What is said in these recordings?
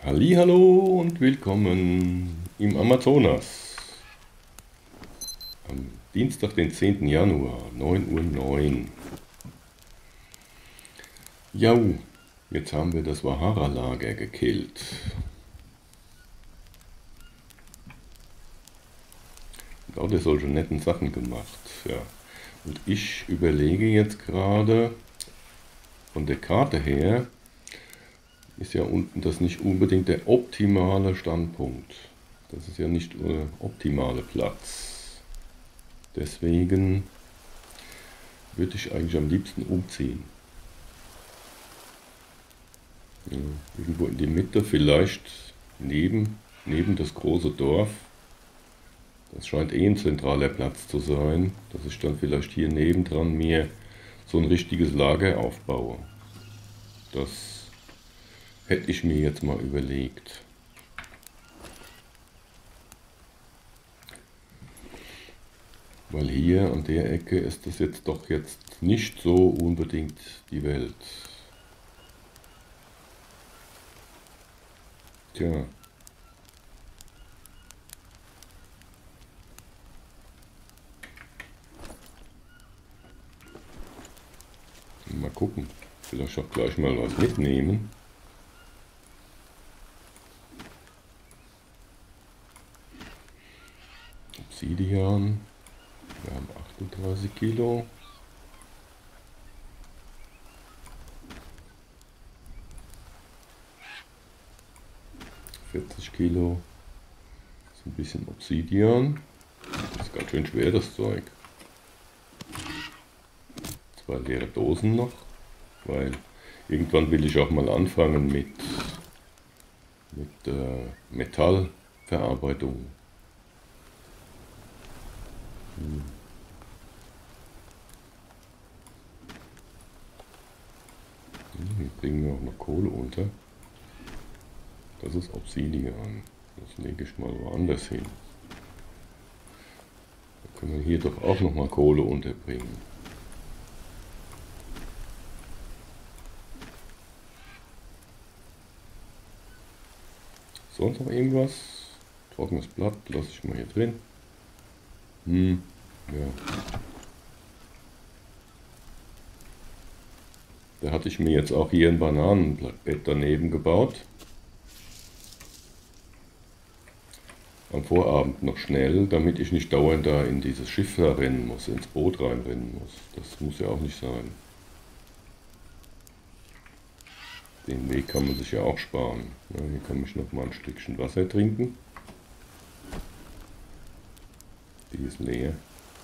Hallihallo und willkommen im Amazonas. Am Dienstag, den 10. Januar, 9:09 Uhr. Jau, jetzt haben wir das Wahara-Lager gekillt. Lauter solche netten Sachen gemacht. Ja. Und ich überlege jetzt gerade, von der Karte her, ist ja unten das nicht unbedingt der optimale Standpunkt. Das ist ja nicht der optimale Platz. Deswegen würde ich eigentlich am liebsten umziehen. Ja, irgendwo in die Mitte, vielleicht neben das große Dorf. Das scheint eh ein zentraler Platz zu sein, dass ich dann vielleicht hier nebendran mir so ein richtiges Lager aufbaue. Das hätte ich mir jetzt mal überlegt. Weil hier an der Ecke ist das jetzt doch jetzt nicht so unbedingt die Welt. Tja. Mal gucken. Vielleicht auch gleich mal was mitnehmen. Obsidian. Wir haben 38 Kilo. Kilo. Das ist ein bisschen Obsidian. Das ist ganz schön schwer, das Zeug. 2 leere Dosen noch, weil irgendwann will ich auch mal anfangen mit Metallverarbeitung. Hier bringen wir auch noch Kohle unter. Das ist Obsidian. Das lege ich mal woanders hin. Da können wir hier doch auch noch mal Kohle unterbringen. Sonst noch irgendwas? Trockenes Blatt lasse ich mal hier drin. Ja. Da hatte ich mir jetzt auch hier ein Bananenbett daneben gebaut. Am Vorabend noch schnell, damit ich nicht dauernd da in dieses Schiff da rennen muss, ins Boot reinrennen muss. Das muss ja auch nicht sein. Den Weg kann man sich ja auch sparen. Ja, hier kann ich noch mal ein Stückchen Wasser trinken. Die ist leer.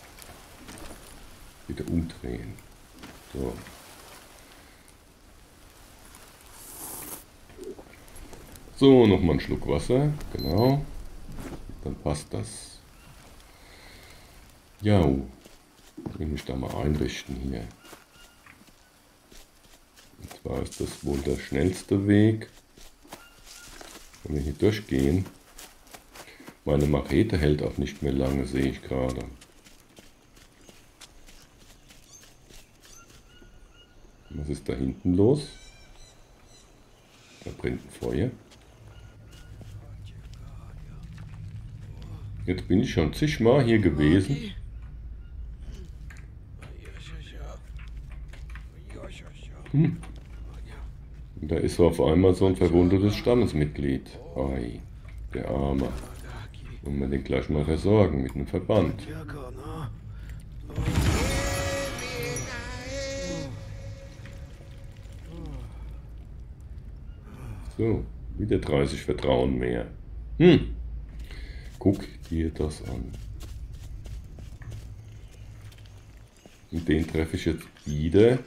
Wieder umdrehen. So. So, nochmal einen Schluck Wasser. Genau. Dann passt das. Ja, will mich da mal einrichten hier. Und zwar ist das wohl der schnellste Weg, wenn wir hier durchgehen. Meine Machete hält auch nicht mehr lange, sehe ich gerade. Was ist da hinten los? Da brennt ein Feuer. Jetzt bin ich schon zigmal hier gewesen. Und da ist auf einmal so ein verwundetes Stammesmitglied. Ei, der Arme. Wollen wir den gleich mal versorgen mit einem Verband. So, wieder 30 Vertrauen mehr. Guck dir das an. Und den treffe ich jetzt wieder.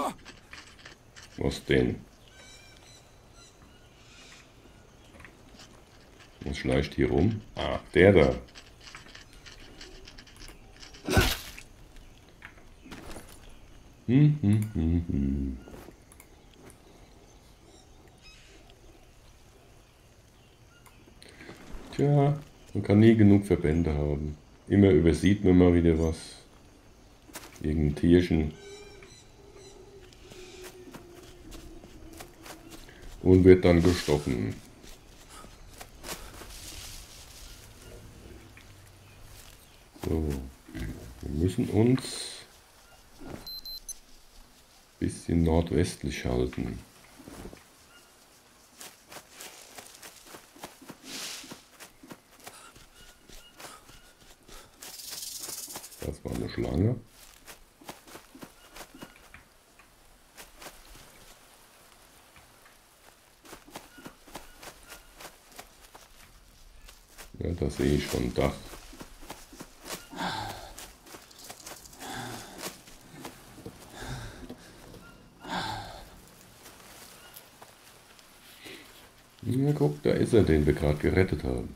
Was denn? Was schleicht hier rum? Ah, der da. Tja, man kann nie genug Verbände haben. Immer übersieht man mal wieder was. Irgendein Tierchen. Und wird dann gestochen. müssen uns ein bisschen nordwestlich halten. Das war eine Schlange. Ja, da sehe ich schon ein Dach. Ja, guck, da ist er, den wir gerade gerettet haben.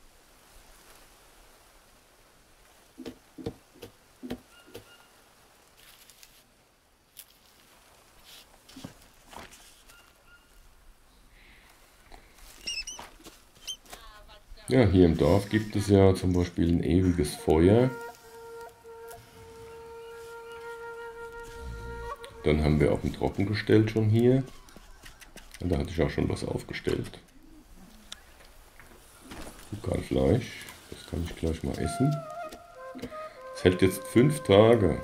Ja, hier im Dorf gibt es ja zum Beispiel ein ewiges Feuer. Dann haben wir auch ein Trockengestell schon hier. Und da hatte ich auch schon was aufgestellt. Fleisch, das kann ich gleich mal essen. Es hält jetzt 5 Tage.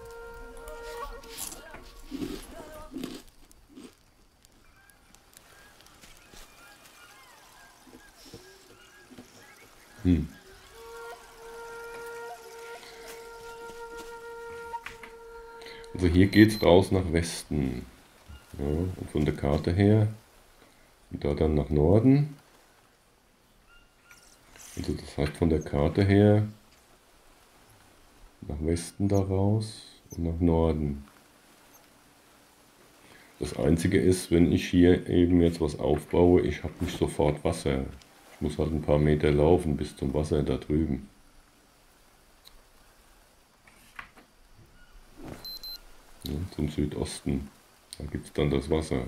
Also hier geht es raus nach Westen. Ja, und von der Karte her. Und da dann nach Norden. Also das heißt von der Karte her nach Westen da raus und nach Norden. Das Einzige ist, wenn ich hier eben jetzt was aufbaue, ich habe nicht sofort Wasser. Ich muss halt ein paar Meter laufen bis zum Wasser da drüben. Ja, zum Südosten. Da gibt es dann das Wasser.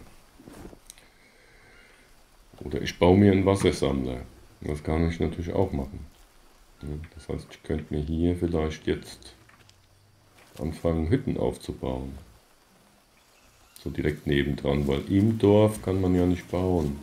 Oder ich baue mir einen Wassersammler. Das kann ich natürlich auch machen. Ja, das heißt, ich könnte mir hier vielleicht jetzt anfangen, Hütten aufzubauen. So direkt nebendran, weil im Dorf kann man ja nicht bauen.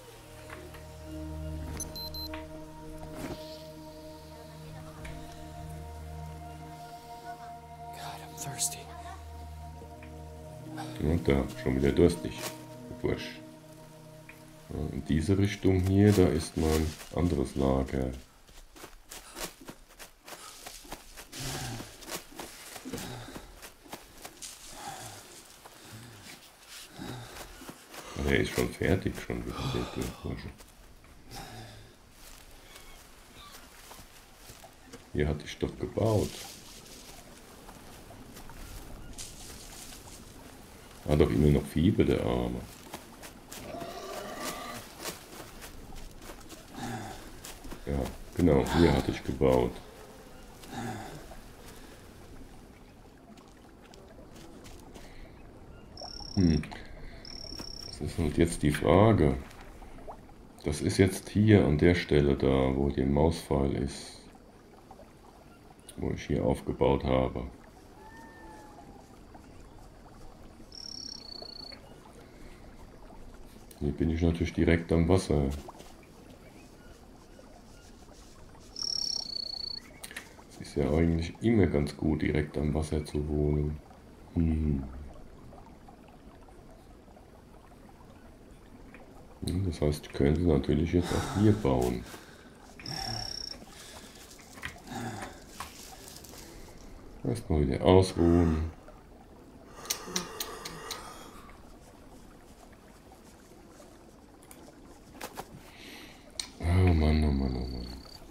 Und da, schon wieder durstig. Bursch. Ja, in diese Richtung hier, da ist mein anderes Lager. Der ist schon fertig, schon wieder der Bursche. Hier hatte ich doch gebaut. Hat doch immer noch Fieber, der Arme. Ja, genau, hier hatte ich gebaut. Das ist halt jetzt die Frage. Das ist jetzt hier an der Stelle da, wo der Mauspfeil ist. Wo ich hier aufgebaut habe. Hier bin ich natürlich direkt am Wasser. Es ist ja eigentlich immer ganz gut, direkt am Wasser zu wohnen. Das heißt, ich könnte natürlich jetzt auch hier bauen. Erstmal wieder ausruhen. Oh Mann, oh Mann, oh Mann.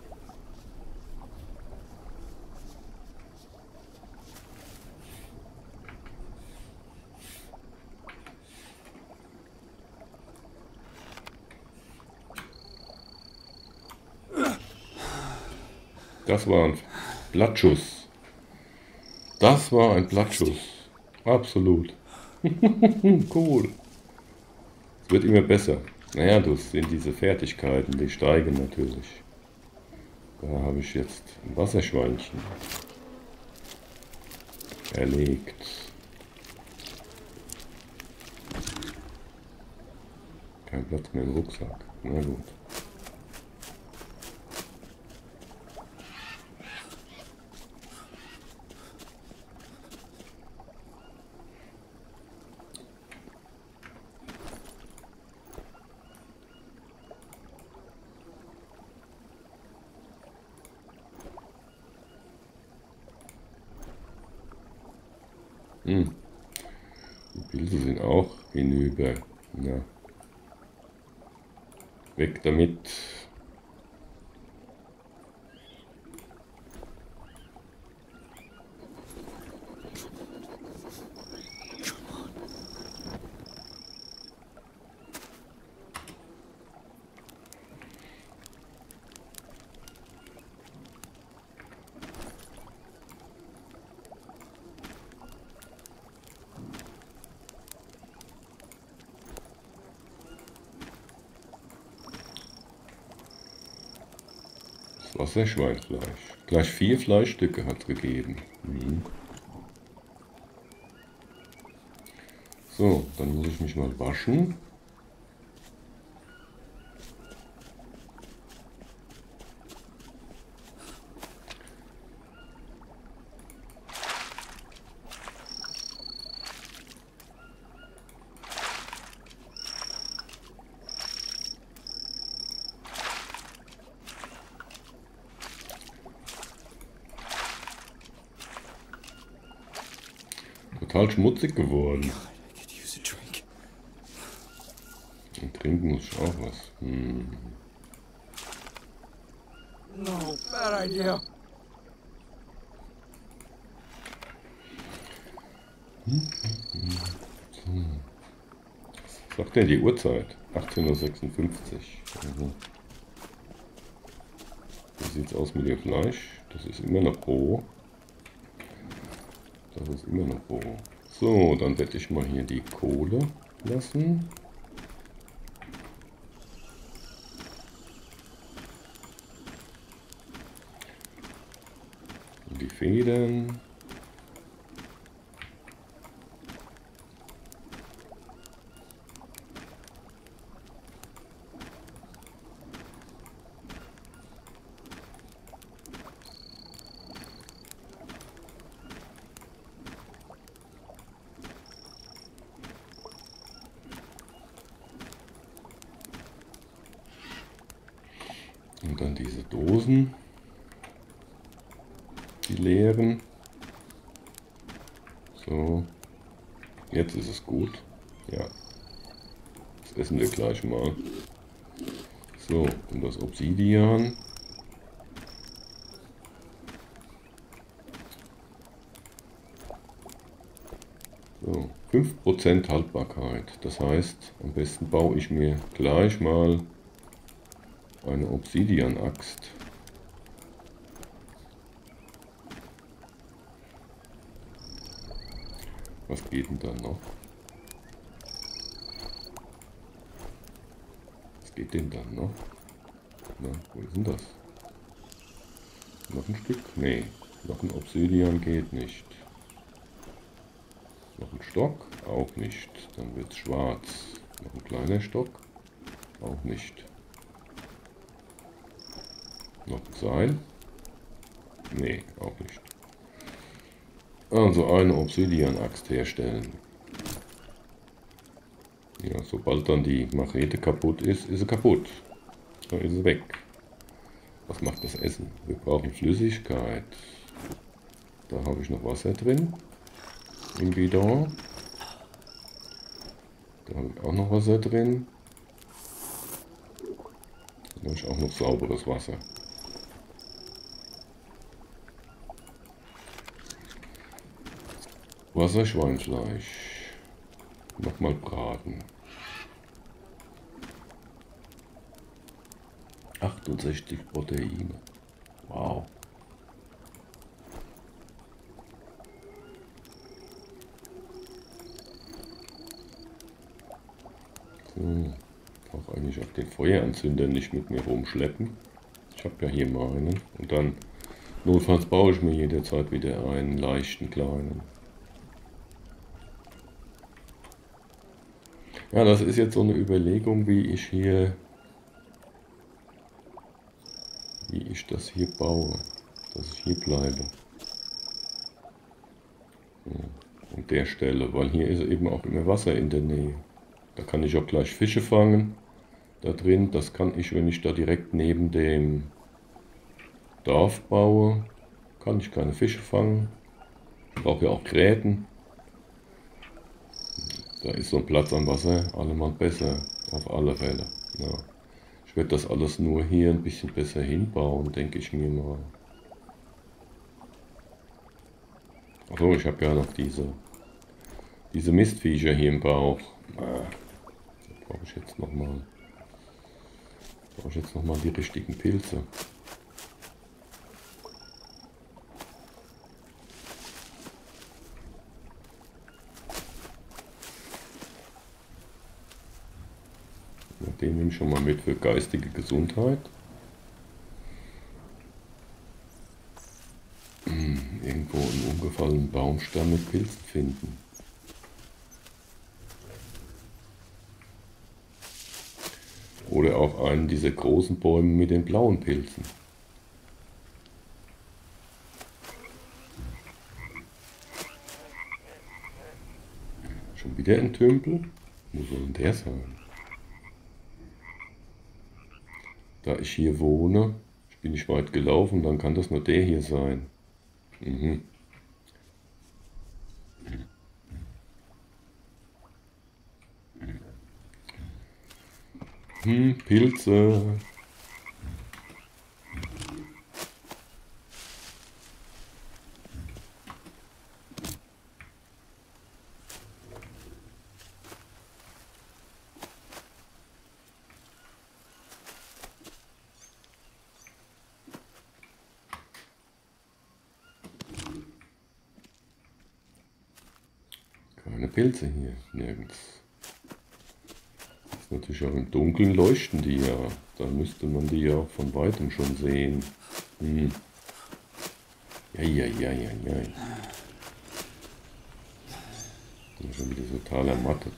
Das war ein Blattschuss. Das war ein Blattschuss. Absolut. Cool. Es wird immer besser. Naja, das sind diese Fertigkeiten, die steigen natürlich. Da habe ich jetzt ein Wasserschweinchen erlegt. Kein Platz mehr im Rucksack. Na gut. Die Pilze sind auch hinüber. Na, weg damit. Wasserschweinfleisch. Gleich 4 Fleischstücke hat es gegeben. So, dann muss ich mich mal waschen. Total schmutzig geworden. Und trinken muss ich auch was. No, bad idea. Was sagt denn die Uhrzeit? 18:56 Uhr. Wie sieht es aus mit dem Fleisch? Das ist immer noch roh. Das ist immer noch roh. So, dann werde ich mal hier die Kohle lassen. Und die Federn. Und dann diese Dosen, die leeren. So, jetzt ist es gut. Ja, das essen wir gleich mal. So, und das Obsidian. So, 5% Haltbarkeit. Das heißt, am besten baue ich mir gleich mal eine Obsidian-Axt. Was geht denn da noch? Was geht denn da noch? Na, wo ist denn das? Noch ein Stück? Nee, noch ein Obsidian geht nicht. Noch ein Stock? Auch nicht. Dann wird es schwarz. Noch ein kleiner Stock? Auch nicht. Noch ein Seil? Nee, auch nicht. Also eine Obsidian-Axt herstellen. Ja, sobald dann die Machete kaputt ist, ist sie kaputt. Dann ist sie weg. Was macht das Essen? Wir brauchen Flüssigkeit. Da habe ich noch Wasser drin. Im Bidon. Da habe ich auch noch Wasser drin. Da habe ich auch noch sauberes Wasser. Wasserschweinfleisch. Nochmal braten. 68 Proteine. Wow. So, auch eigentlich auch den Feueranzünder nicht mit mir rumschleppen. Ich habe ja hier meinen. Und dann, notfalls baue ich mir jederzeit wieder einen leichten kleinen. Ja, das ist jetzt so eine Überlegung, wie ich das hier baue, dass ich hier bleibe. Ja, an der Stelle, weil hier ist eben auch immer Wasser in der Nähe. Da kann ich auch gleich Fische fangen. Da drin, das kann ich, wenn ich da direkt neben dem Dorf baue, kann ich keine Fische fangen. Ich brauche ja auch Gräten. Da ist so ein Platz am Wasser allemal besser, auf alle Fälle. Ja. Ich werde das alles nur hier ein bisschen besser hinbauen, denke ich mir mal. Achso, ich habe ja noch diese Mistviecher hier im Bauch. Da brauche ich jetzt nochmal die richtigen Pilze. Den nehme ich schon mal mit für geistige Gesundheit. Irgendwo einen umgefallenen Baumstamm mit Pilzen finden. Oder auch einen dieser großen Bäume mit den blauen Pilzen. Schon wieder ein Tümpel? Wo soll denn der sein? Da ich hier wohne, ich bin nicht weit gelaufen, dann kann das nur der hier sein. Mhm. Pilze. Keine Pilze hier, nirgends. Ist natürlich auch im Dunkeln leuchten die ja. Da müsste man die ja auch von weitem schon sehen. Ja. Bin schon wieder total ermattet.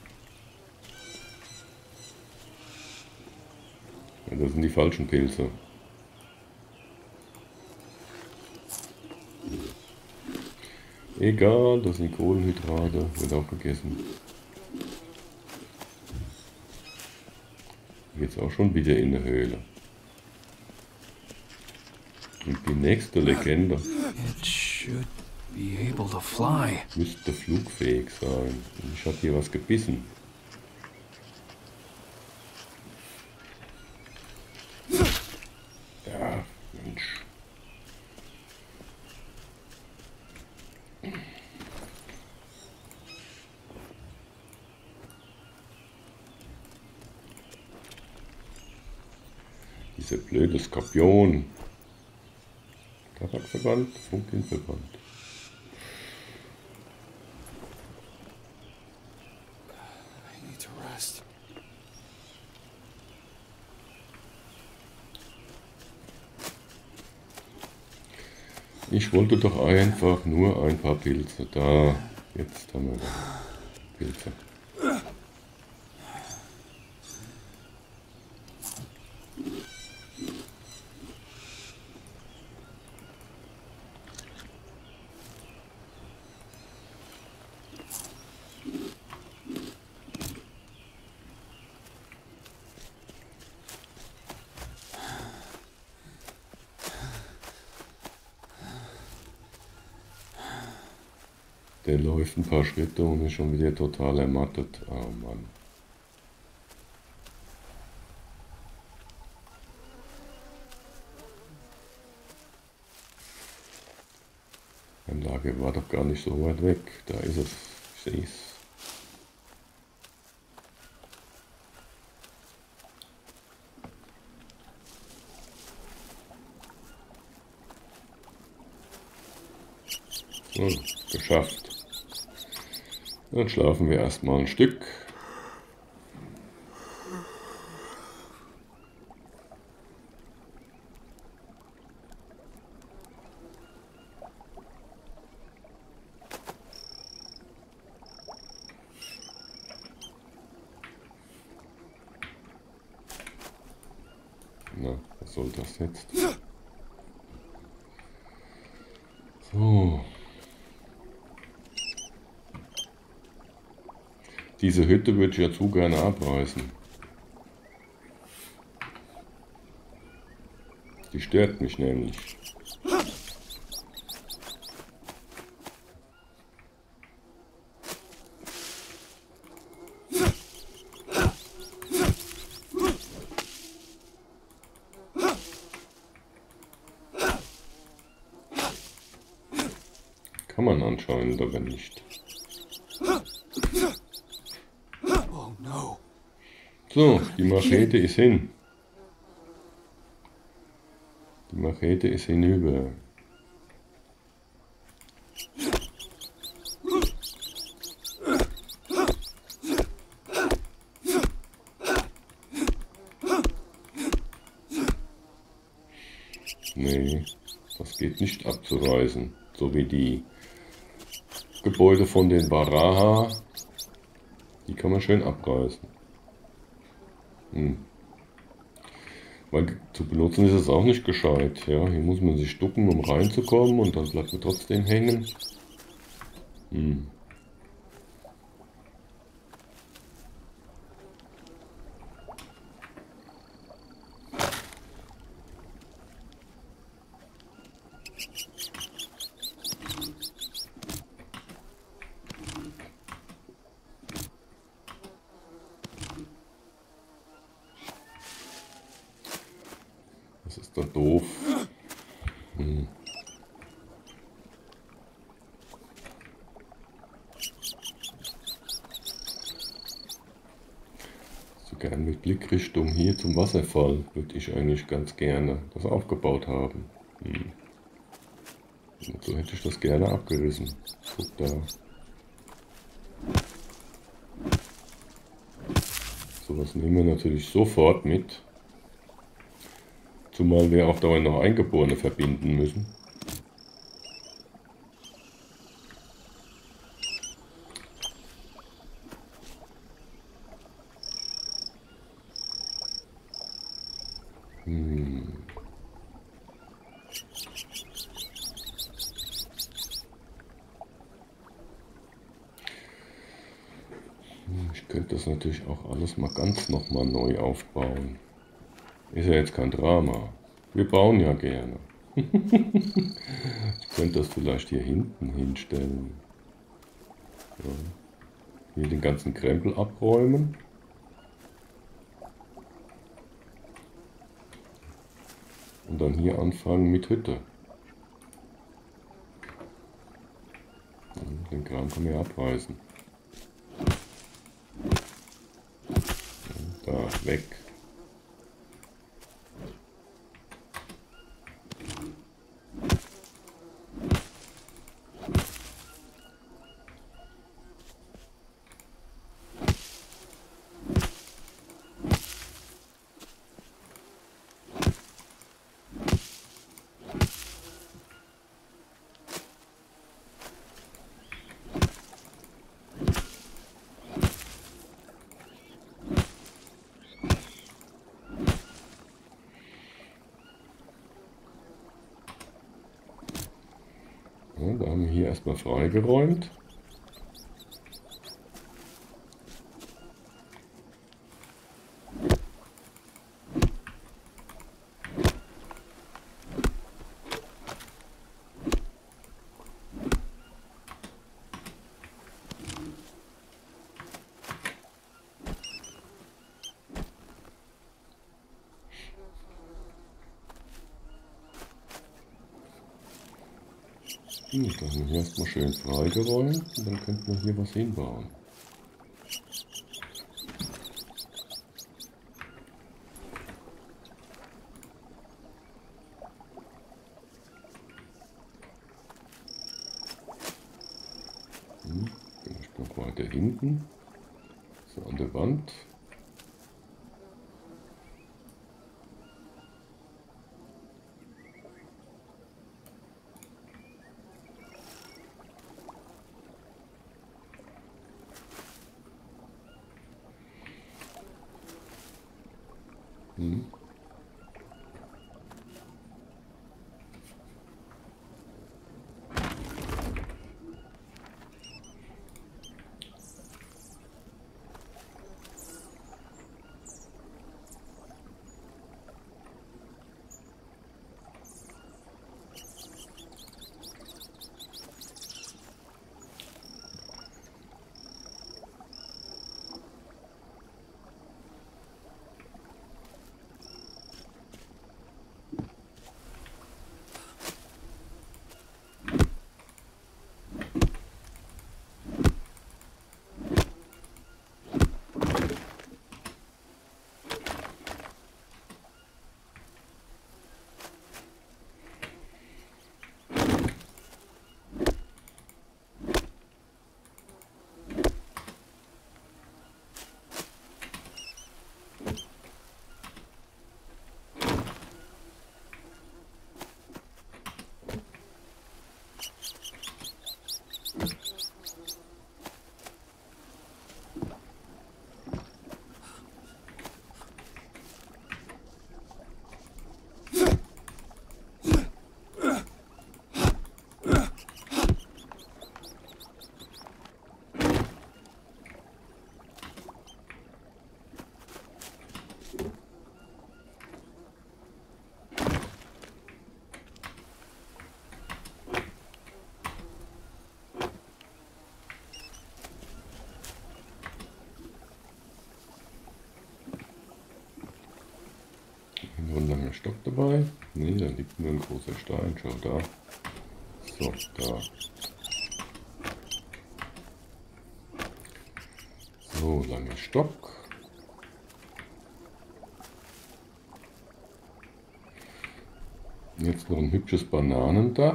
Ja, das sind die falschen Pilze. Egal, das sind Kohlenhydrate, wird auch gegessen. Jetzt auch schon wieder in der Höhle. Und die nächste Legende müsste flugfähig sein. Und ich habe hier was gebissen. Ja, Mensch. Dieser blöde Skorpion. Tabakverband, Funkenverband. Ich wollte doch einfach nur ein paar Pilze. Da, jetzt haben wir Pilze. Der läuft ein paar Schritte und ist schon wieder total ermattet. Oh Mann. Die Anlage war doch gar nicht so weit weg. Da ist es. Ich sehe es. So, geschafft. Dann schlafen wir erstmal ein Stück. Na, was soll das jetzt? So. Diese Hütte würde ich ja zu gerne abreißen. Die stört mich nämlich. Kann man anscheinend aber nicht. Oh no. So, die Machete ist hin. Die Machete ist hinüber. Nee, das geht nicht abzureißen. So wie die Gebäude von den Baraha. Die kann man schön abreißen. Weil zu benutzen ist es auch nicht gescheit. Ja, hier muss man sich ducken, um reinzukommen, und dann bleibt man trotzdem hängen. Das ist doch doof. So gern mit Blickrichtung hier zum Wasserfall würde ich eigentlich ganz gerne das aufgebaut haben. Und so hätte ich das gerne abgerissen. Guck da. Sowas nehmen wir natürlich sofort mit. Zumal wir auf Dauer noch Eingeborene verbinden müssen. Ich könnte das natürlich auch alles mal ganz nochmal neu aufbauen. Ist ja jetzt kein Drama. Wir bauen ja gerne. Ich könnte das vielleicht hier hinten hinstellen. Ja. Hier den ganzen Krempel abräumen. Und dann hier anfangen mit Hütte. Den Kram kann man ja abreißen. Da, weg. Ja, da haben wir hier erstmal freigeräumt. Da haben wir hier erstmal schön freigeräumt, und dann könnten wir hier was hinbauen. Vielleicht noch weiter hinten, so an der Wand. ein Stock dabei? Nee, da liegt nur ein großer Stein. Schau da. So, da. So, langer Stock. Jetzt noch ein hübsches Bananendach.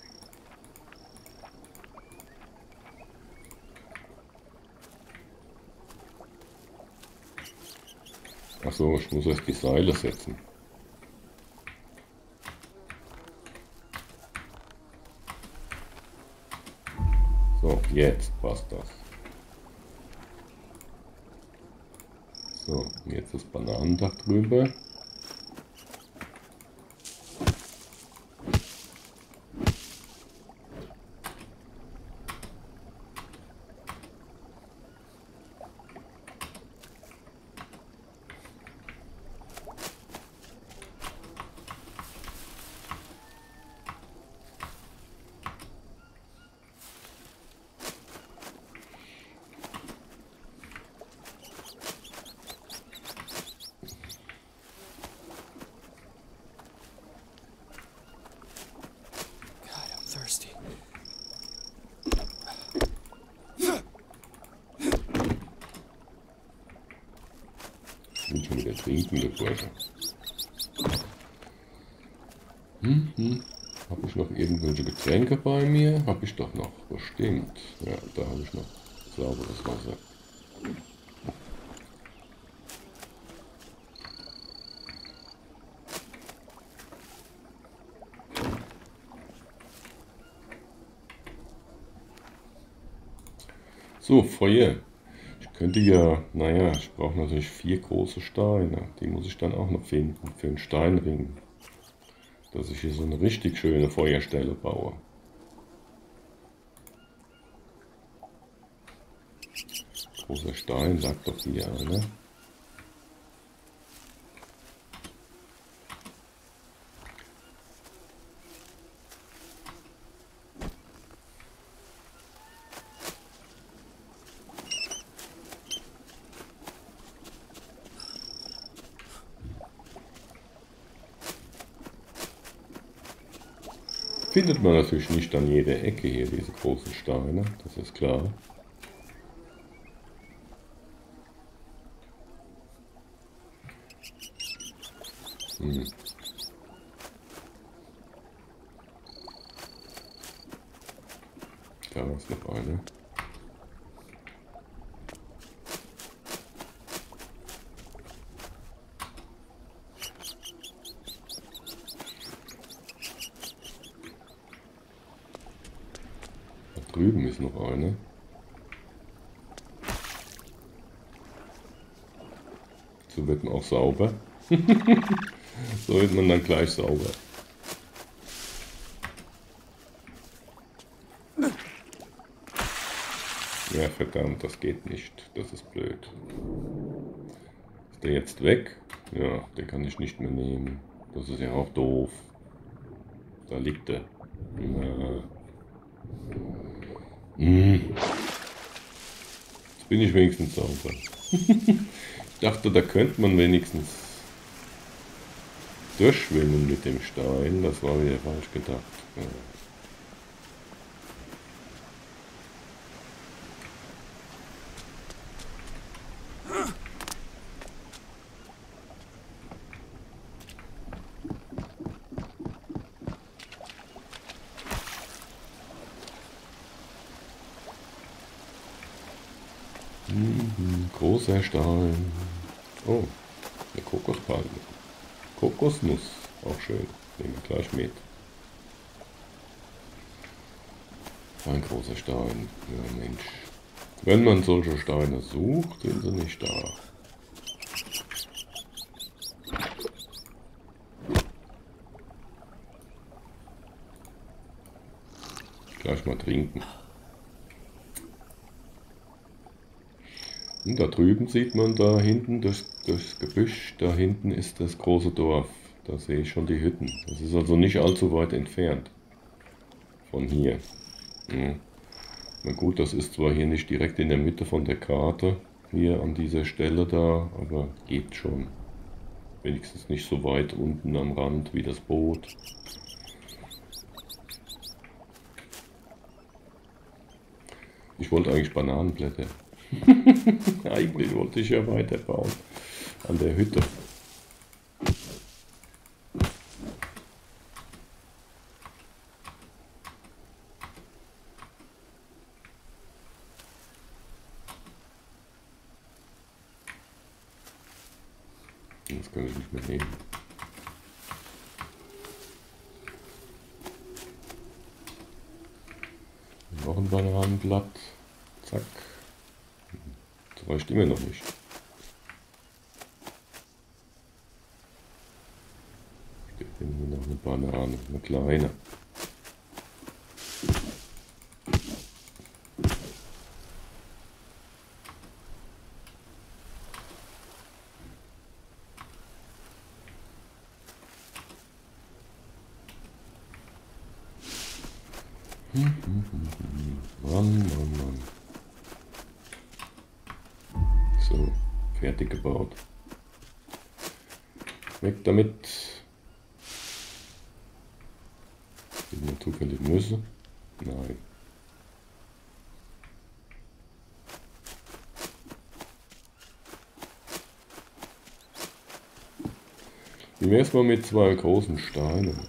Achso, ich muss erst die Seile setzen. So, jetzt passt das. So, jetzt das Bananendach drüber. Thirsty. Ich will schon wieder trinken, der Bursche. Habe ich noch irgendwelche Getränke bei mir? Habe ich doch noch, bestimmt. Ja, da habe ich noch sauberes Wasser. So, Feuer. Ich könnte ja, naja, ich brauche natürlich 4 große Steine. Die muss ich dann auch noch finden für einen Steinring. Dass ich hier so eine richtig schöne Feuerstelle baue. Großer Stein, lag doch hier einer. Findet man natürlich nicht an jeder Ecke hier, diese großen Steine, das ist klar. Da ist noch eine. Da drüben ist noch eine. So wird man auch sauber. So wird man dann gleich sauber. Ja, verdammt, das geht nicht. Das ist blöd. Ist der jetzt weg? Ja, den kann ich nicht mehr nehmen. Das ist ja auch doof. Da liegt er. Ja. Jetzt bin ich wenigstens sauber. Ich dachte, da könnte man wenigstens durchschwimmen mit dem Stein. Das war wieder falsch gedacht. Ja. Großer Stein. Oh, eine Kokospalme. Kokosnuss, auch schön. Nehmen wir gleich mit. Ein großer Stein. Ja, Mensch. Wenn man solche Steine sucht, sind sie nicht da. Gleich mal trinken. Und da drüben sieht man da hinten durchs Gebüsch, da hinten ist das große Dorf. Da sehe ich schon die Hütten. Das ist also nicht allzu weit entfernt von hier. Ja. Na gut, das ist zwar hier nicht direkt in der Mitte von der Karte, hier an dieser Stelle da, aber geht schon. Wenigstens nicht so weit unten am Rand wie das Boot. Ich wollte eigentlich Bananenblätter. Eigentlich wollte ich ja weiterbauen an der Hütte. Das kann ich nicht mehr nehmen. Noch ein Bananenblatt. Zack. Das reicht immer noch nicht. Ich gebe mir noch eine Banane, eine kleine. Mann. So, fertig gebaut. Weg damit. Sind wir zufällig Nüsse? Nein. Wie wäre es mal mit zwei großen Steinen?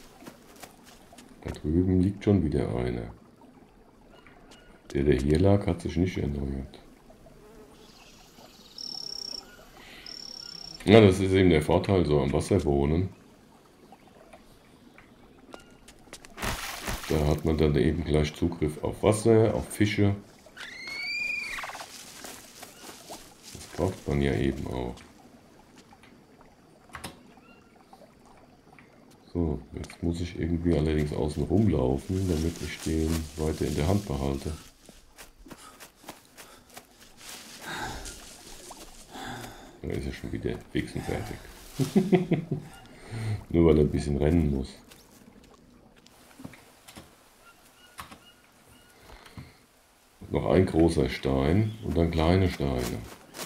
Da drüben liegt schon wieder einer. Der hier lag, hat sich nicht erneuert. Ja, das ist eben der Vorteil so am Wasser wohnen. Da hat man dann eben gleich Zugriff auf Wasser, auf Fische. Das braucht man ja eben auch. So, jetzt muss ich irgendwie allerdings außen rumlaufen, damit ich den weiter in der Hand behalte. Da ist er schon wieder fix und fertig. Nur weil er ein bisschen rennen muss. Noch ein großer Stein und dann kleine Steine.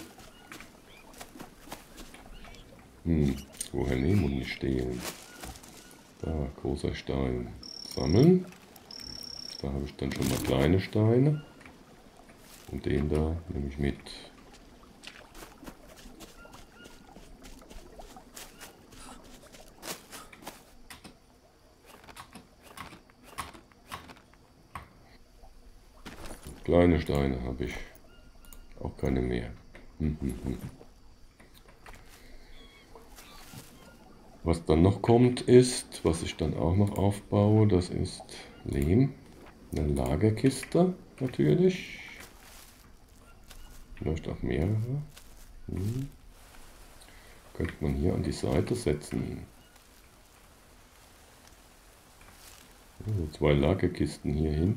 Woher nehmen und nicht stehlen? Da, großer Stein. Sammeln. Da habe ich dann schon mal kleine Steine. Und den da nehme ich mit. Kleine Steine habe ich. Auch keine mehr. Was dann noch kommt ist, was ich dann auch noch aufbaue, das ist Lehm. Eine Lagerkiste natürlich. Vielleicht auch mehrere. Könnte man hier an die Seite setzen. Also 2 Lagerkisten hier hin.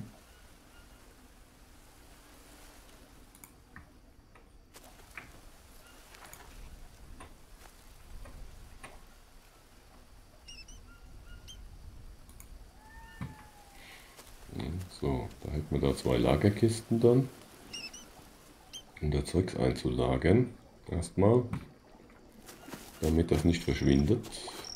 So, da hätten wir da 2 Lagerkisten dann, um da Zeugs einzulagern. Erstmal, damit das nicht verschwindet.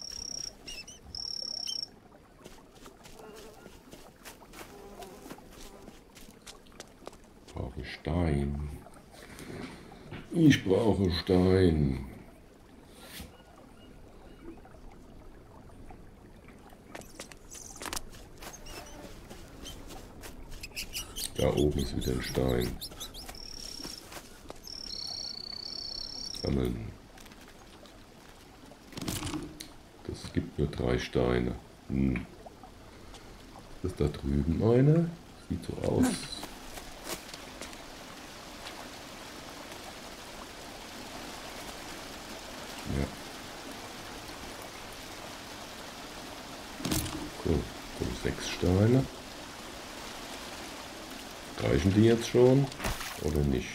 Ich brauche Stein. Ich brauche Stein. Da oben ist wieder ein Stein. Sammeln. Das gibt nur 3 Steine. Ist da drüben einer? Sieht so aus. Ja. Cool. 6 Steine. Reichen die jetzt schon oder nicht?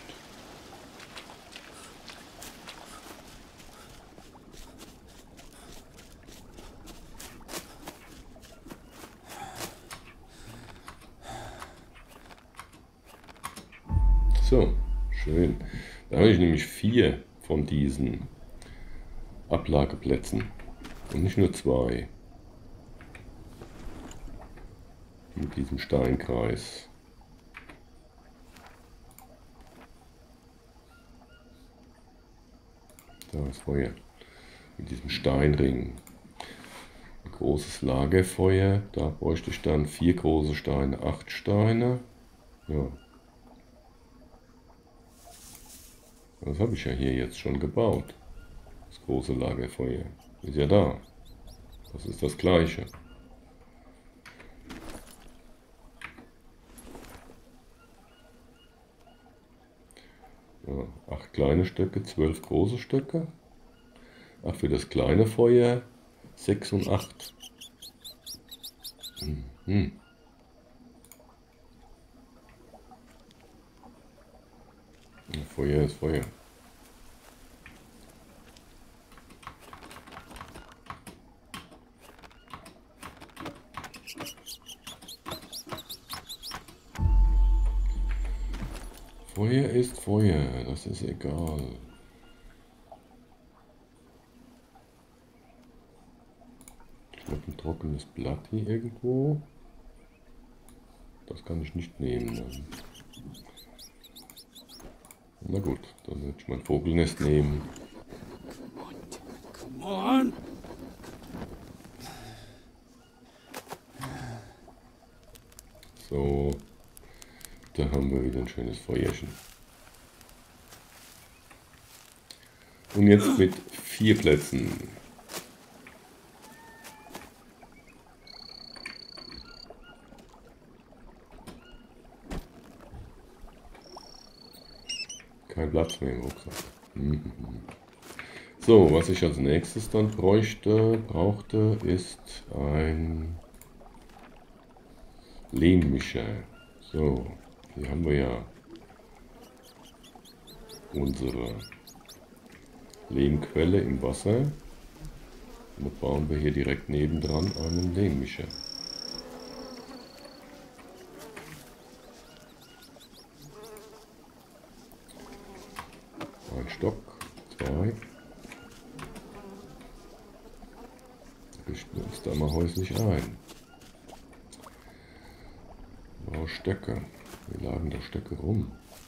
So, schön. Da habe ich nämlich 4 von diesen Ablageplätzen. Und nicht nur 2. Mit diesem Steinkreis. Da ist Feuer. Mit diesem Steinring. Ein großes Lagerfeuer. Da bräuchte ich dann 4 große Steine, 8 Steine. Ja. Das habe ich ja hier jetzt schon gebaut. Das große Lagerfeuer. Ist ja da. Das ist das gleiche. Ja, 8 kleine Stöcke, 12 große Stöcke. Ach, für das kleine Feuer 6 und 8. Mhm. Ja, Feuer ist Feuer. Feuer ist Feuer, das ist egal. Ich glaube, ein trockenes Blatt hier irgendwo. Das kann ich nicht nehmen. Dann. Na gut, dann würde ich mein Vogelnest nehmen. Come on! So, da haben wir wieder ein schönes Feuerchen. Und jetzt mit 4 Plätzen. Kein Platz mehr im Rucksack. So, was ich als nächstes dann brauchte, ist ein Lehmmischer. So, hier haben wir ja unsere Lehmquelle im Wasser. Und da bauen wir hier direkt nebendran einen Lehmmischer. Ein Stock, 2. Richten wir uns da mal häuslich ein. Oh, Stöcke. Wir lagen da Stöcke rum.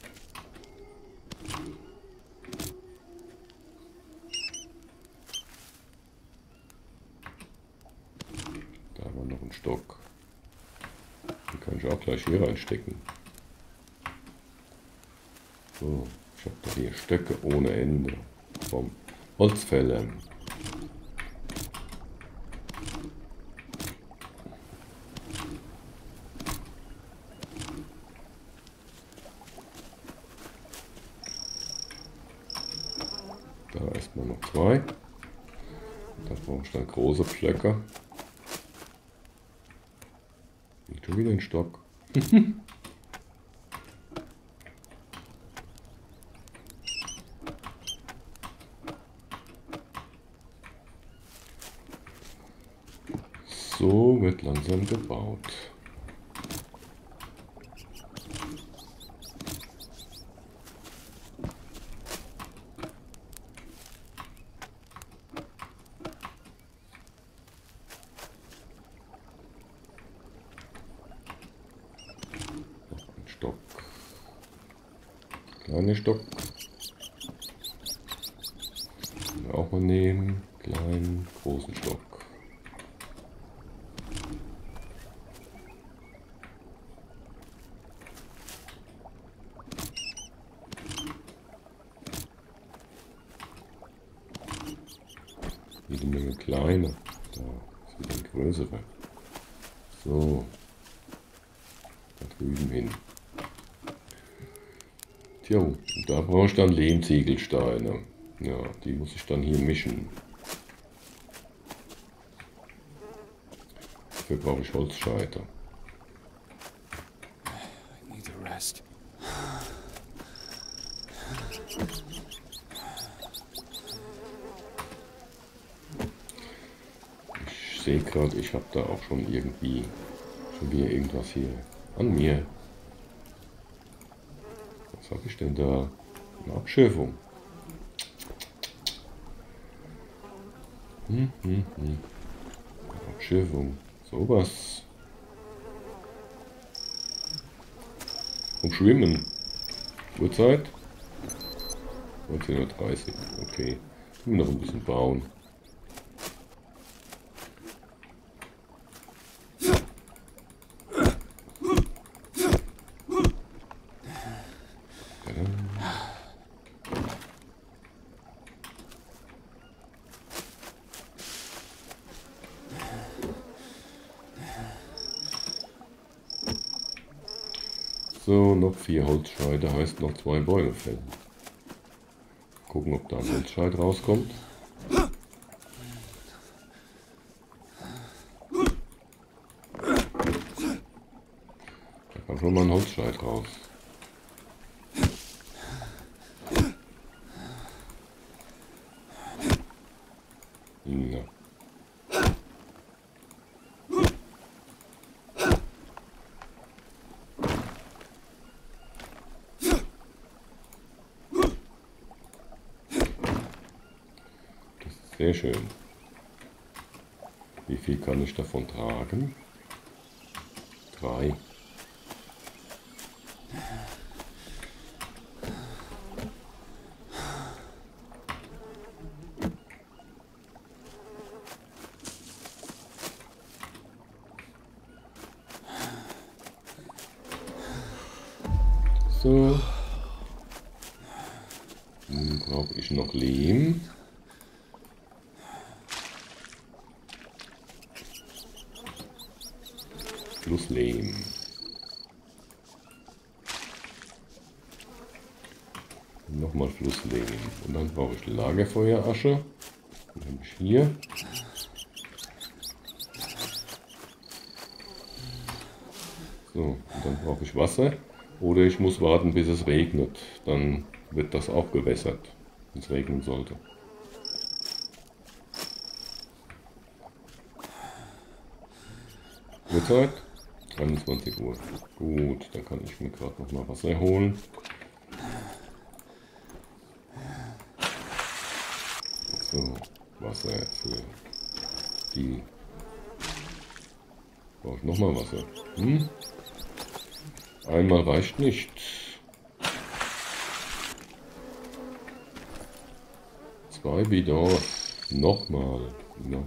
Da war noch ein Stock. Den kann ich auch gleich hier reinstecken. So, ich habe da hier Stöcke ohne Ende. Vom Holzfäller. Da erstmal noch 2. Da brauche ich dann große Pflöcke. Und schon wieder ein Stock. So wird langsam gebaut. Stock. Kleiner Stock. Können wir auch mal nehmen. Kleinen, großen Stock. Jede Menge kleine. Da ist wieder ein größerer. So. Da drüben hin. Tja, und da brauche ich dann Lehmziegelsteine. Ja, die muss ich dann hier mischen. Dafür brauche ich Holzscheiter. I need a rest. Ich sehe gerade, ich habe da auch schon wieder irgendwas hier an mir. Was habe ich denn da? Eine Abschürfung. Abschirmung. Sowas. Und Schwimmen. Uhrzeit? 19:30 Uhr. Okay. Noch ein bisschen bauen. So, noch 4 Holzscheite, heißt noch 2 Bäume fällen. Gucken, ob da ein Holzscheit rauskommt. Da kam schon mal ein Holzscheit raus. Ja. Sehr schön. Wie viel kann ich davon tragen? 3. So. Nun brauche ich noch Lehm. Plus Lehm. Nochmal Flusslehm. Und dann brauche ich Lagerfeuerasche. Die habe ich hier. So, und dann brauche ich Wasser. Oder ich muss warten, bis es regnet. Dann wird das auch gewässert, wenn es regnen sollte. Uhrzeit? 21 Uhr. Gut, dann kann ich mir gerade noch mal Wasser holen. So, Wasser für die. Brauche ich noch mal Wasser? Einmal reicht nicht. 2 Bidons. Nochmal. Ja.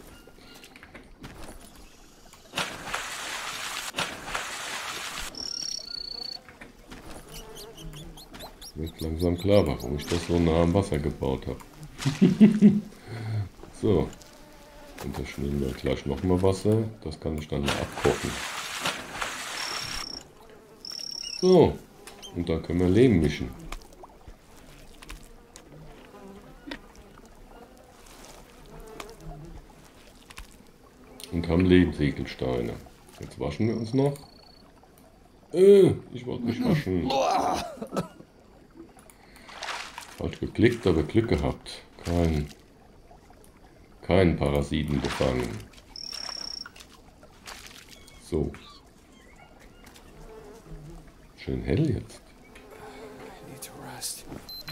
Wird langsam klar, warum ich das so nah am Wasser gebaut habe. So. Und da schmieren wir gleich nochmal Wasser. Das kann ich dann mal abkochen. So. Und dann können wir Lehm mischen. Und haben Lehmziegelsteine. Jetzt waschen wir uns noch. Ich wollte mich waschen. Falsch geklickt, aber Glück gehabt. Keinen Parasiten gefangen. So. Schön hell jetzt. I need to rest.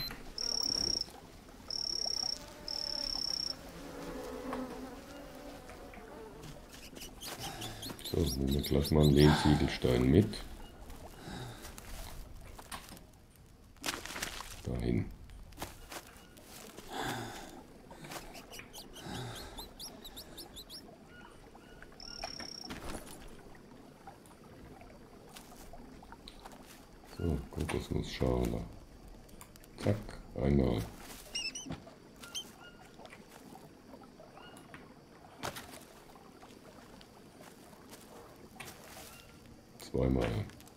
So, nehmen wir gleich mal einen Lehmziegelstein mit. Dahin. So, Kokosnussschale. Zack, einmal. Zweimal.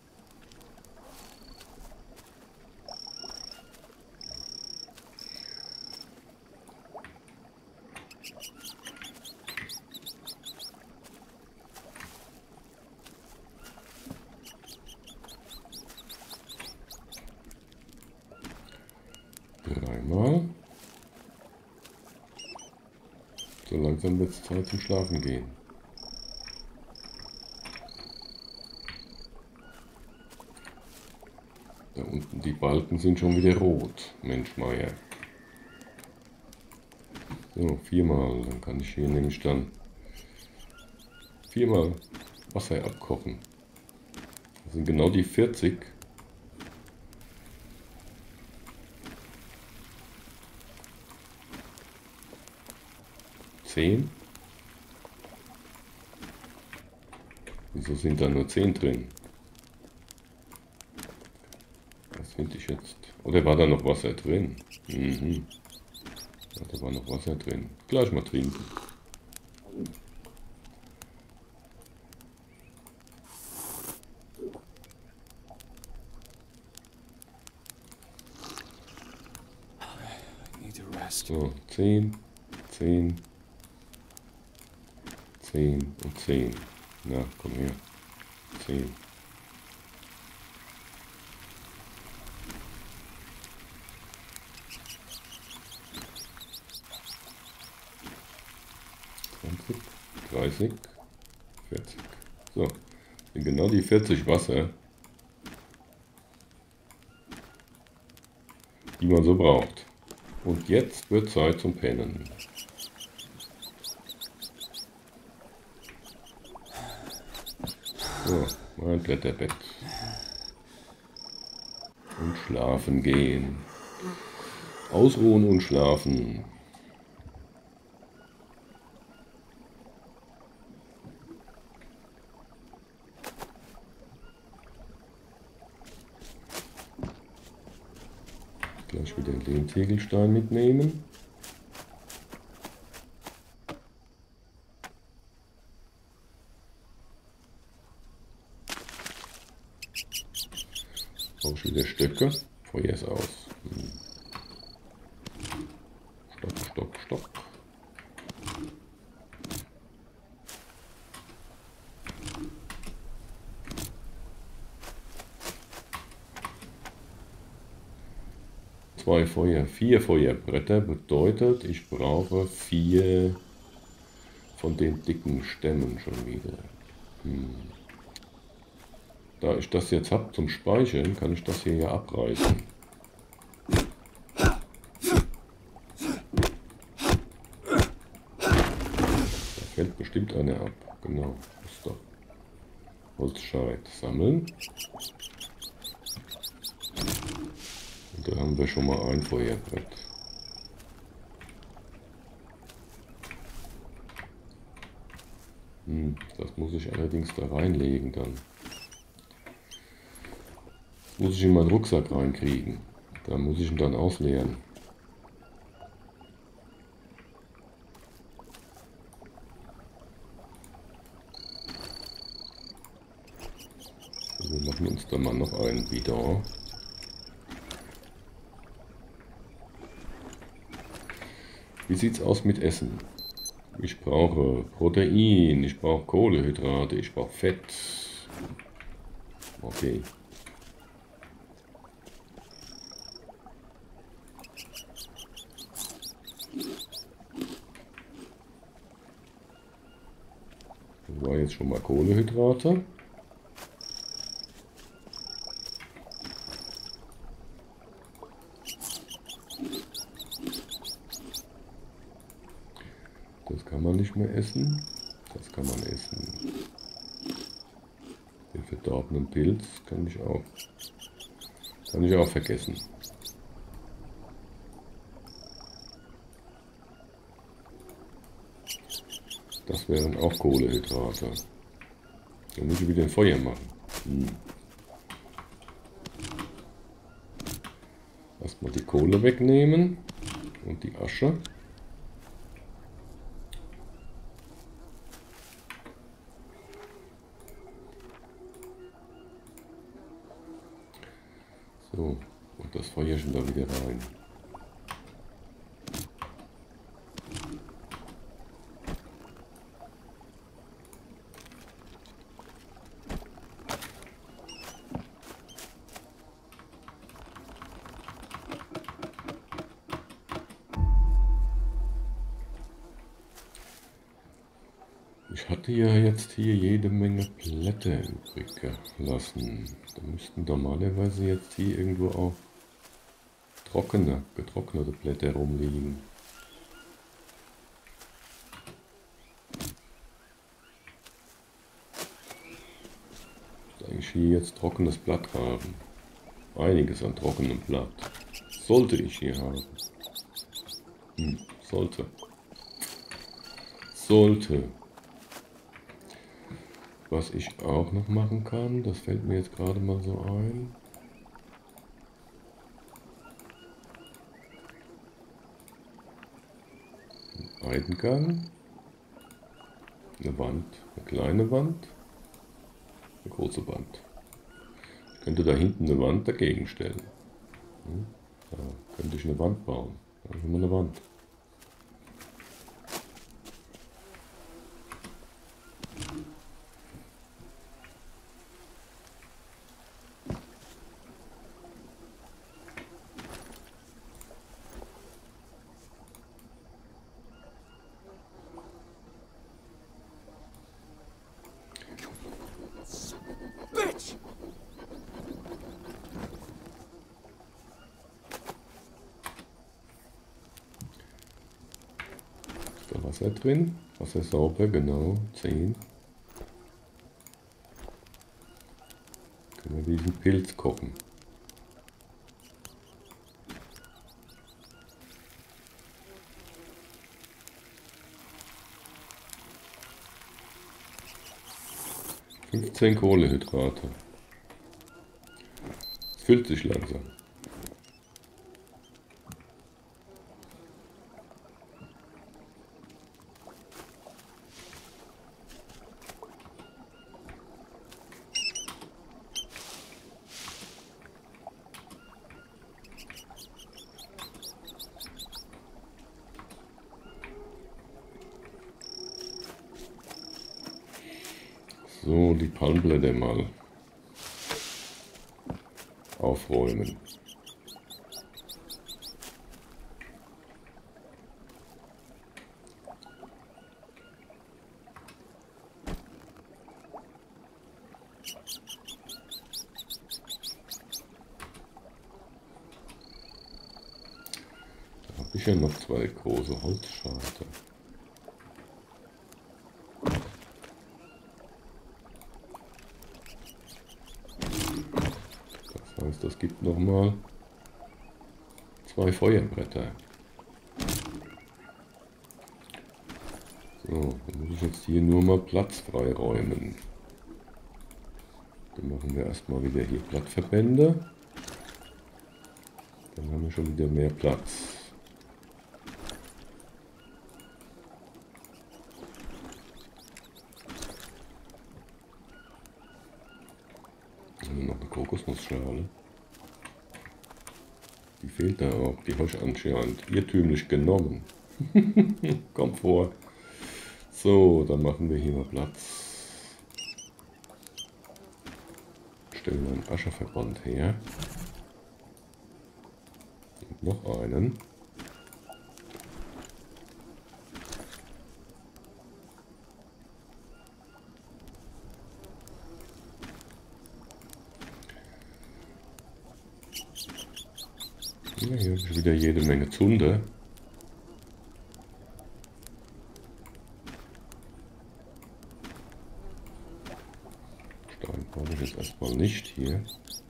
Dreimal. So langsam wird es Zeit zum Schlafen gehen. Da unten die Balken sind schon wieder rot. Mensch, Meier. So, 4-mal. Dann kann ich hier nämlich dann 4-mal Wasser abkochen. Das sind genau die 40. Wieso sind da nur 10 drin? Das finde ich jetzt. Oder war da noch Wasser drin? Mhm. Ja, da war noch Wasser drin. Gleich mal trinken. I need to rest. So, 10, 10, 10 und 10. Na, komm her. 10. (20, 30, 40). So, sind genau die 40 Wasser, die man so braucht. Und jetzt wird Zeit zum Pennen. So, mein Blätterbett. Und schlafen gehen. Ausruhen und schlafen. Gleich wieder den Lehntegelstein mitnehmen. Brauche ich wieder Stöcke. Feuer ist aus. Stopp, stopp, stopp. Zwei Feuer, 4 Feuerbretter bedeutet, ich brauche 4 von den dicken Stämmen schon wieder. Da ich das jetzt habe zum Speichern, kann ich das hier ja abreißen. Da fällt bestimmt einer ab. Genau, ist doch Holzscheit sammeln. Und da haben wir schon mal ein Feuerbrett. Das muss ich allerdings da reinlegen dann. Muss ich in meinen Rucksack reinkriegen. Da muss ich ihn dann ausleeren. Wir machen uns da mal noch einen Bidon. Wie sieht es aus mit Essen? Ich brauche Protein, ich brauche Kohlenhydrate, ich brauche Fett. Okay. Das war jetzt schon mal Kohlenhydrate. Das kann man nicht mehr essen. Das kann man essen. Den verdorbenen Pilz kann ich auch vergessen. Das wären auch Kohlenhydrate. Dann muss ich wieder ein Feuer machen. Erstmal die Kohle wegnehmen und die Asche. So, und das Feuerchen da wieder rein. Ich hatte ja jetzt hier jede Menge Blätter übrig gelassen. Da müssten normalerweise jetzt hier irgendwo auch getrocknete Blätter rumliegen. hier jetzt trockenes Blatt haben? Einiges an trockenem Blatt. Sollte ich hier haben. Sollte. Was ich auch noch machen kann, das fällt mir jetzt gerade mal so ein. Eingang. Eine Wand. Eine kleine Wand. Eine große Wand. Ich könnte da hinten eine Wand dagegen stellen. Da könnte ich eine Wand bauen. Da habe ich immer eine Wand. Bitch! Ist da Wasser drin? Wasser sauber, genau. 10. Können wir diesen Pilz kochen. Kohlenhydrate. Es füllt sich langsam. So, die Palmblätter mal aufräumen. Da habe ich ja noch 2 große Holzscheite. Das gibt nochmal 2 Feuerbretter. So, dann muss ich jetzt hier nur mal Platz freiräumen. Dann machen wir erstmal wieder hier Blattverbände. Dann haben wir schon wieder mehr Platz. Noch eine Kokosnussschale. Die fehlt da auch, die habe ich anscheinend irrtümlich genommen. Kommt vor. So, dann machen wir hier mal Platz. Stellen einen Ascherverband her. Und noch einen. Ja, hier ist wieder jede Menge Zunder. Stein brauche ich jetzt erstmal nicht hier.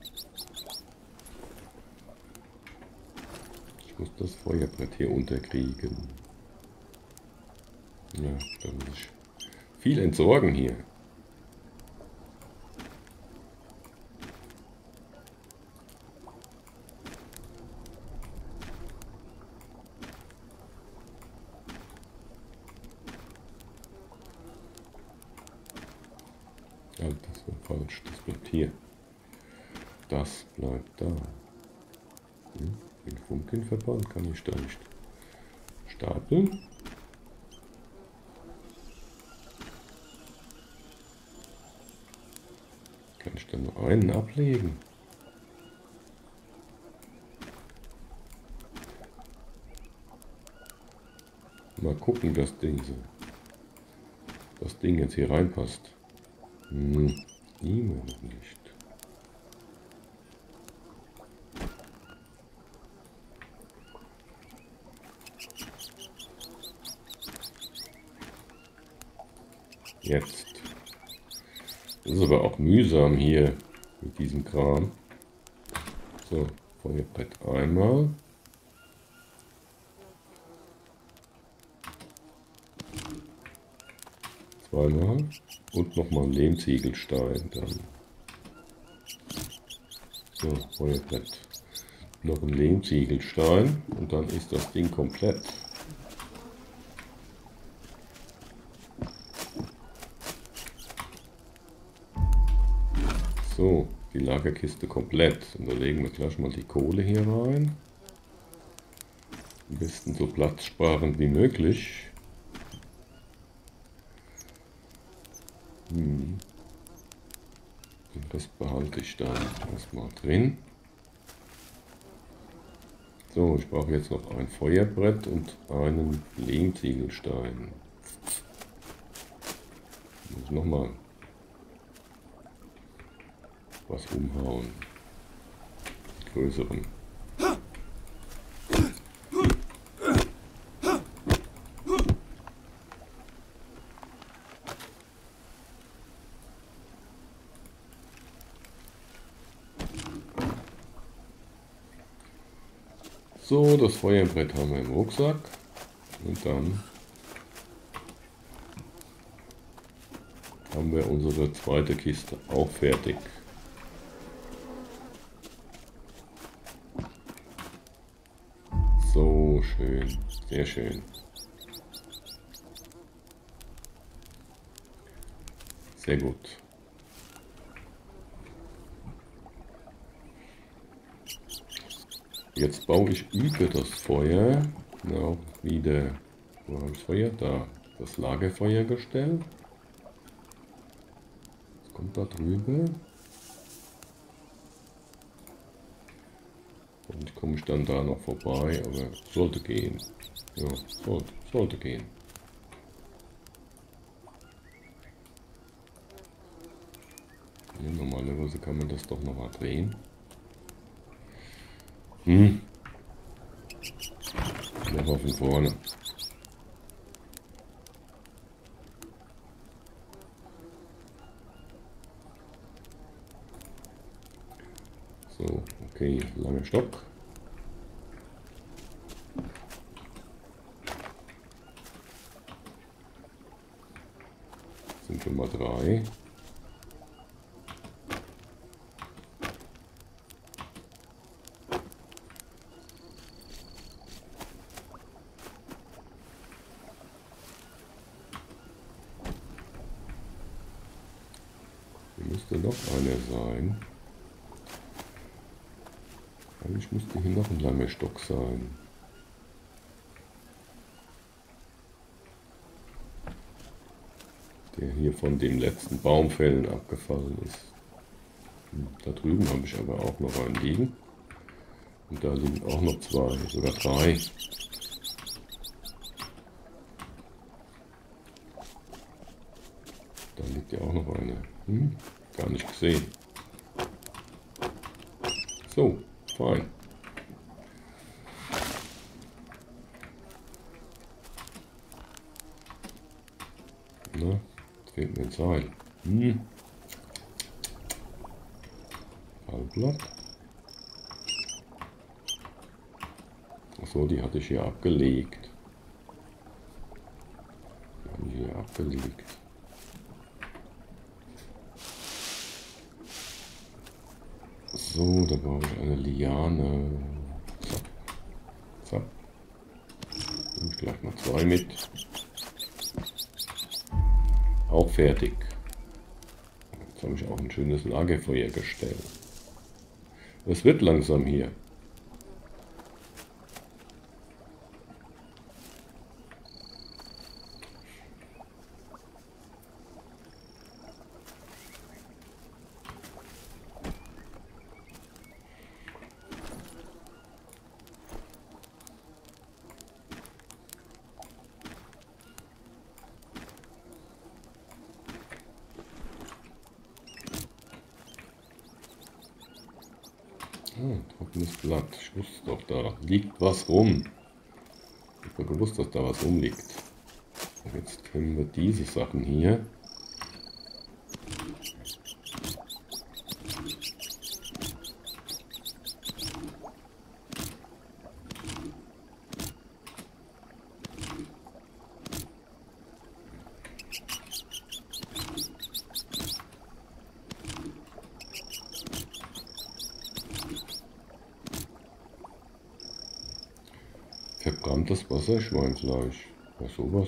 Ich muss das Feuerbrett hier unterkriegen. Ja, da muss ich viel entsorgen hier. Das war falsch, das bleibt hier. Das bleibt da. Den Funkenverband kann ich da nicht stapeln. Kann ich da nur einen ablegen? Mal gucken, dass das Ding jetzt hier reinpasst. Immer noch nicht. Jetzt. Das ist aber auch mühsam hier, Mit diesem Kram. So, Feuerbrett einmal. Zweimal. Und nochmal ein Lehmziegelstein dann. So, Feuerbrett. Noch ein Lehmziegelstein und dann ist das Ding komplett. So, die Lagerkiste komplett. Und da legen wir gleich mal die Kohle hier rein. Am besten so platzsparend wie möglich. Den Rest behalte ich dann erstmal drin. So, ich brauche jetzt noch ein Feuerbrett und einen Lehmziegelstein. Muss nochmal was umhauen. Größeren. So, das Feuerbrett haben wir im Rucksack und dann haben wir unsere zweite Kiste auch fertig. So schön, sehr schön. Sehr gut. Jetzt baue ich über das Feuer auch wieder, wo habe ich das Feuer? Da, das Lagerfeuergestell. Das kommt da drüber. Und komme ich dann da noch vorbei, aber sollte gehen. Ja, sollte gehen. Ja, normalerweise kann man das doch noch mal drehen. Nochmal von vorne. So, okay, langer Stock. Sind schon mal 3. Müsste noch einer sein. Eigentlich müsste hier noch ein langer Stock sein. Der hier von den letzten Baumfällen abgefallen ist. Da drüben habe ich aber auch noch einen liegen. Und da liegen auch noch 2, sogar 3. Da liegt ja auch noch eine. Gar nicht gesehen. So, fein. Na, fehlt mir ein Seil. Halbblatt. Achso, die hatte ich hier abgelegt. So, da brauche ich eine Liane. Zack. Zack. Nehme ich gleich mal 2 mit. Auch fertig. Jetzt habe ich auch ein schönes Lagerfeuergestell. Es wird langsam hier. Trockenes Blatt. Ich wusste doch, da liegt was rum. Ich habe gewusst, dass da was rumliegt. Jetzt können wir diese Sachen hier Interessantes Wasserschweinfleisch. Ja, sowas.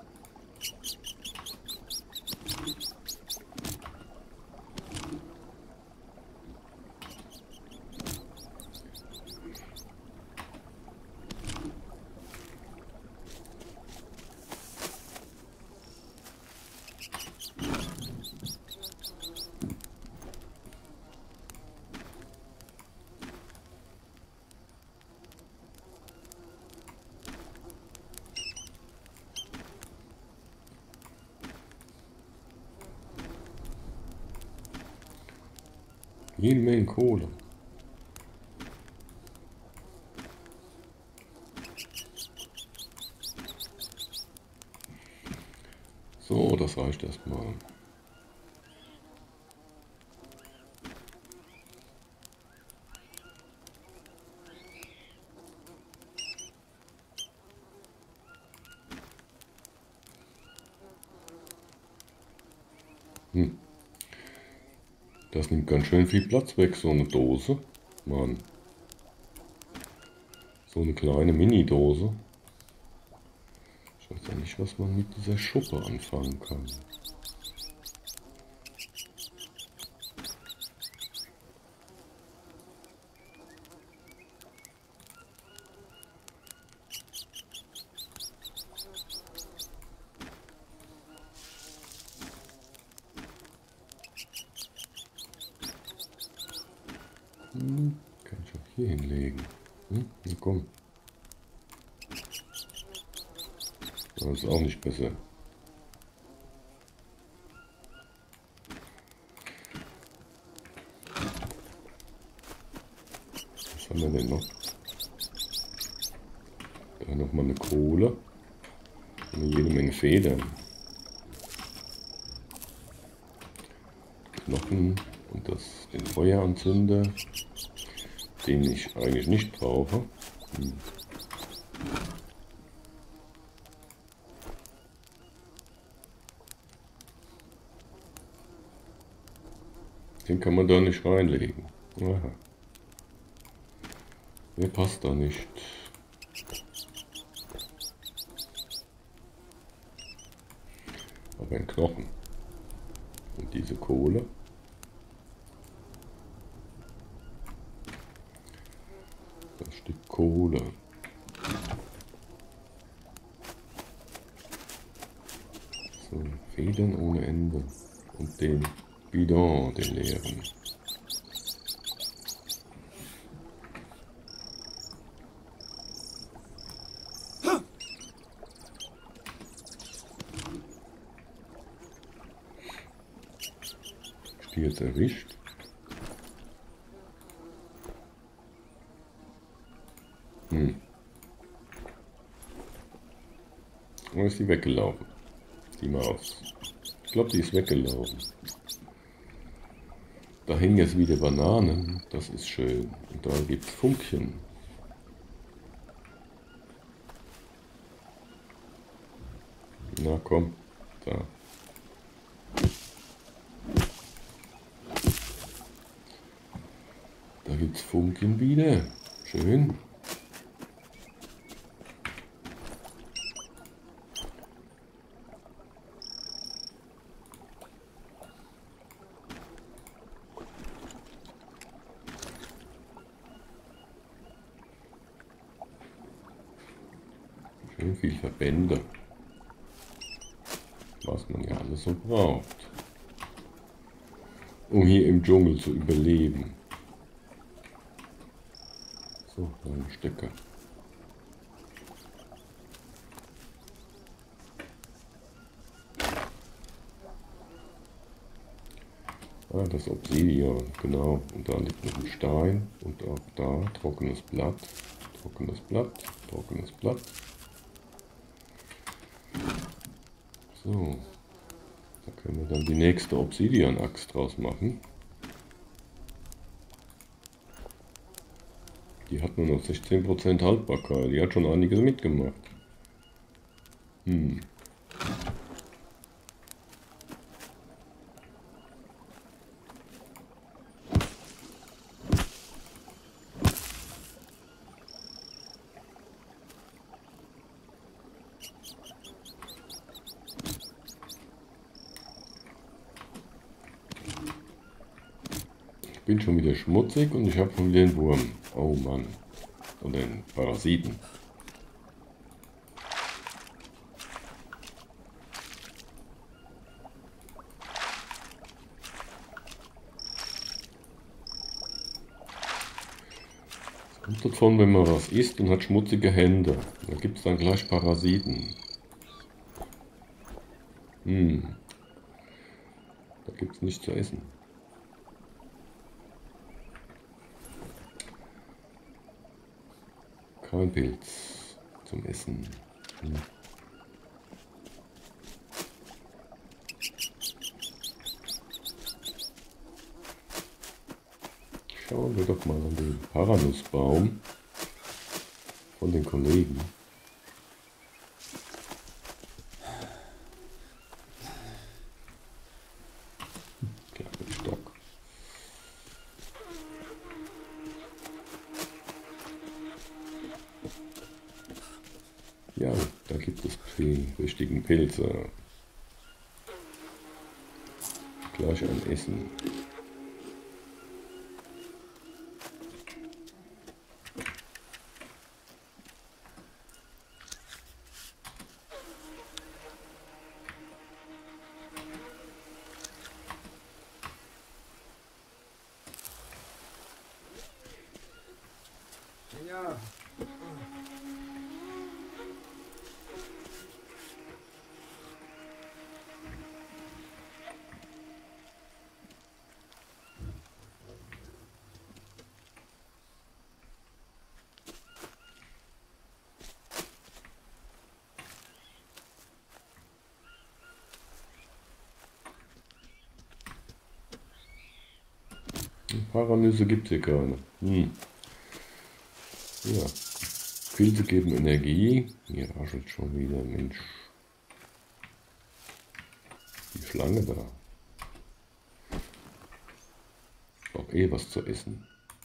Jede Menge Kohle. So, das reicht erstmal. Das nimmt ganz schön viel Platz weg, so eine Dose. Mann. So eine kleine Mini-Dose. Ich weiß ja nicht, was man mit dieser Schuppe anfangen kann. Kann ich auch hier hinlegen. Na komm. Das ist auch nicht besser. Was haben wir denn noch? Da nochmal eine Kohle. Und jede Menge Federn. Knochen und den Feueranzünder, den ich eigentlich nicht brauche. Den kann man da nicht reinlegen. Aha. Der passt da nicht. Aber ein Knochen. Und diese Kohle. Das Stück Kohle. So, Federn ohne Ende. Und den Bidon, den leeren. Ist die jetzt erwischt? Oder ist die weggelaufen? Die Maus. Ich glaube, die ist weggelaufen. Da hängen jetzt wieder Bananen. Das ist schön. Und da gibt es Funkchen. Na komm, da. Da gibt es Funkchen wieder. Schön. Schön viel Verbände. Was man ja alles so braucht, um hier im Dschungel zu überleben. So, ein Stecker. Ah, das Obsidian, genau. Und da liegt noch ein Stein und auch da trockenes Blatt, trockenes Blatt, trockenes Blatt. So, da können wir dann die nächste Obsidian-Axt draus machen. Die hat nur noch 16% Haltbarkeit, die hat schon einiges mitgemacht. bin schon wieder schmutzig und ich habe schon wieder einen Wurm. Oh Mann. Oder einen Parasiten. Das kommt davon, wenn man was isst und hat schmutzige Hände. Da gibt es dann gleich Parasiten. Da gibt es nichts zu essen. Kein Pilz zum Essen. Schauen wir doch mal an den Paranussbaum von den Kollegen. Kleiner Stock. Ja, da gibt es die richtigen Pilze. Gleich ein Essen. Ja. Paranüsse gibt es hier keine. Ja. Pilze geben Energie. Hier raschelt schon wieder, Mensch. Die Schlange da. Auch eh was zu essen.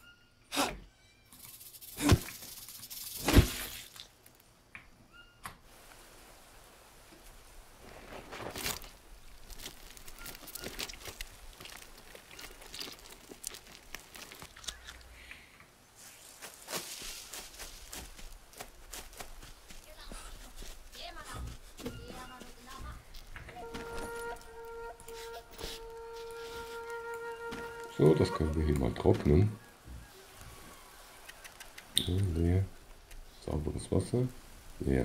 So, das können wir hier mal trocknen. Ja, leer. Sauberes Wasser. Leer.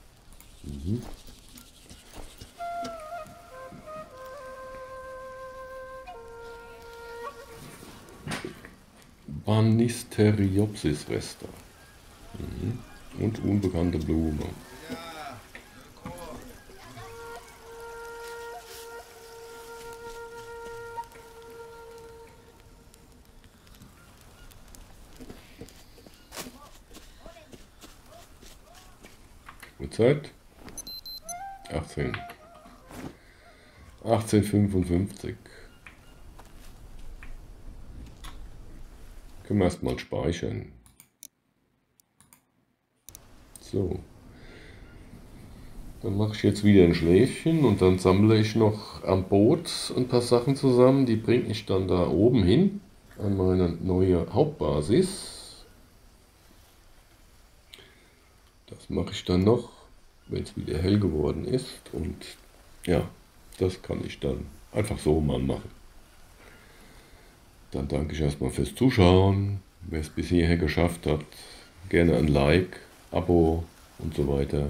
Banisteriopsis-Reste. Und unbekannte Blume. Uhrzeit 18:55. Können wir erstmal speichern. So. Dann mache ich jetzt wieder ein Schläfchen und dann sammle ich noch am Boot ein paar Sachen zusammen. Die bringe ich dann da oben hin an meine neue Hauptbasis. Das mache ich dann noch, wenn es wieder hell geworden ist. Und ja, das kann ich dann einfach so mal machen. Dann danke ich erstmal fürs Zuschauen. Wer es bis hierher geschafft hat, gerne ein Like, Abo und so weiter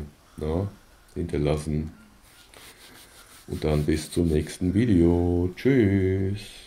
hinterlassen. Und dann bis zum nächsten Video. Tschüss.